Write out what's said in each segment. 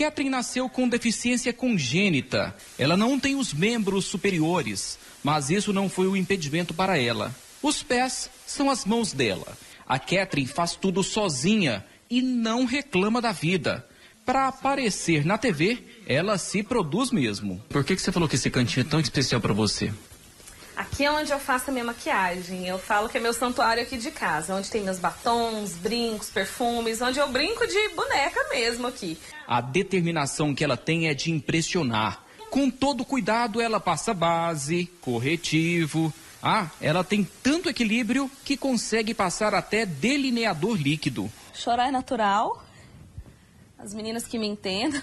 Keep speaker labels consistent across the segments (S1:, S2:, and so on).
S1: Catherine nasceu com deficiência congênita. Ela não tem os membros superiores, mas isso não foi um impedimento para ela. Os pés são as mãos dela. A Catherine faz tudo sozinha e não reclama da vida. Para aparecer na TV, ela se produz mesmo. Por que você falou que esse cantinho é tão especial para você?
S2: Aqui é onde eu faço a minha maquiagem. Eu falo que é meu santuário aqui de casa, onde tem meus batons, brincos, perfumes, onde eu brinco de boneca mesmo aqui.
S1: A determinação que ela tem é de impressionar. Com todo cuidado, ela passa base, corretivo. Ela tem tanto equilíbrio que consegue passar até delineador líquido.
S2: Chorar é natural. As meninas que me entendam.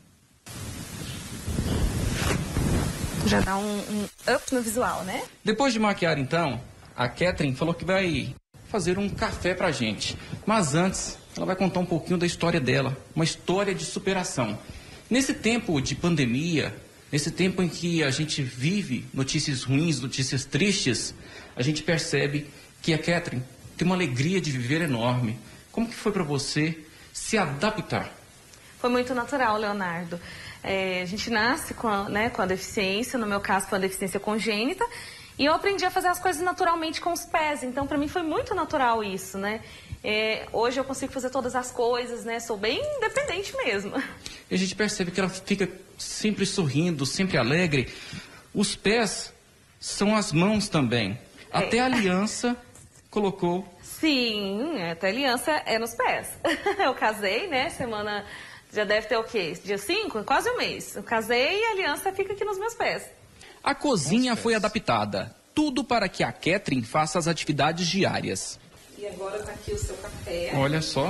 S2: Já dá um up no visual, né?
S1: Depois de maquiar, então, a Catherine falou que vai fazer um café pra gente. Mas antes, ela vai contar um pouquinho da história dela, uma história de superação. Nesse tempo de pandemia, nesse tempo em que a gente vive notícias ruins, notícias tristes, a gente percebe que a Catherine tem uma alegria de viver enorme. Como que foi pra você se adaptar?
S2: Foi muito natural, Leonardo. A gente nasce com a deficiência, no meu caso com a deficiência congênita, e eu aprendi a fazer as coisas naturalmente com os pés, então para mim foi muito natural isso, né? Hoje eu consigo fazer todas as coisas, né? Sou bem independente mesmo.
S1: E a gente percebe que ela fica sempre sorrindo, sempre alegre. Os pés são as mãos também. Até a aliança colocou.
S2: Sim, até a aliança é nos pés. Eu casei, né? Semana... Já deve ter o quê? Dia 5? Quase um mês. Eu casei e a aliança fica aqui nos meus pés.
S1: A cozinha foi adaptada. Tudo para que a Catherine faça as atividades diárias.
S2: E agora tá aqui o seu café.
S1: Olha só.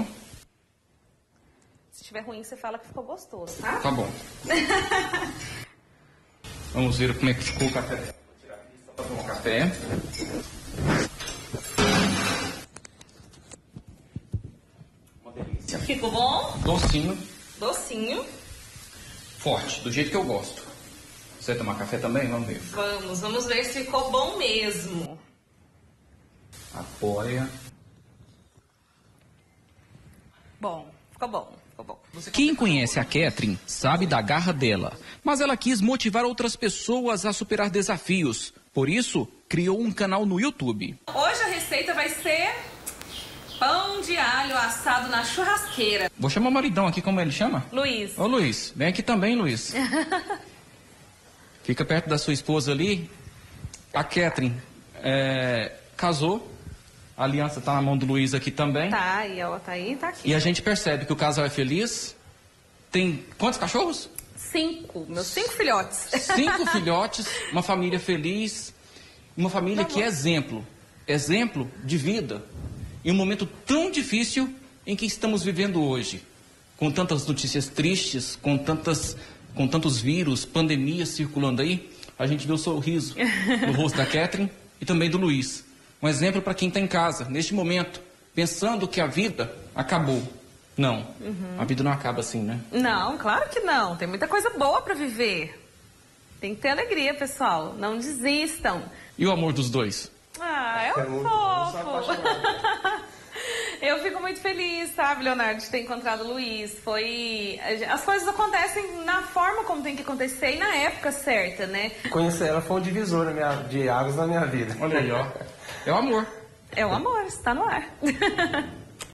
S2: Se estiver ruim, você fala que ficou gostoso, tá?
S1: Tá bom. Vamos ver como é que ficou o café. Vou tirar aqui só para tomar um café. Uma delícia.
S2: Ficou bom?
S1: Docinho.
S2: Docinho.
S1: Forte, do jeito que eu gosto. Você vai tomar café também? Vamos ver.
S2: Vamos ver se ficou bom mesmo.
S1: Apoia.
S2: Bom, ficou bom.
S1: Quem conhece a Catherine sabe da garra dela, mas ela quis motivar outras pessoas a superar desafios. Por isso, criou um canal no YouTube.
S2: Hoje a receita vai ser pão de alho assado na churrasqueira.
S1: Vou chamar o maridão aqui, como ele chama?
S2: Luiz.
S1: Ô Luiz, vem aqui também, Luiz. Fica perto da sua esposa ali. A Catherine casou. A aliança tá na mão do Luiz aqui também.
S2: Tá, e ela tá aí, tá aqui.
S1: E a gente percebe que o casal é feliz. Tem quantos cachorros?
S2: 5. Meus 5 filhotes.
S1: 5 filhotes, uma família feliz. Uma família que é exemplo. Exemplo de vida. Em um momento tão difícil em que estamos vivendo hoje. Com tantas notícias tristes, com tantos vírus, pandemias circulando aí. A gente vê o sorriso no rosto da Catherine e também do Luiz. Um exemplo para quem está em casa, neste momento, pensando que a vida acabou. Não, a vida não acaba assim, né?
S2: Não, claro que não. Tem muita coisa boa para viver. Tem que ter alegria, pessoal. Não desistam.
S1: E o amor dos dois?
S2: É um fofo. Eu fico muito feliz, sabe, Leonardo, de ter encontrado o Luiz. As coisas acontecem na forma como tem que acontecer e na época certa, né?
S3: Conhecer ela foi um divisor de águas na minha vida.
S1: Olha aí, ó. É o amor.
S2: É o amor, está no ar.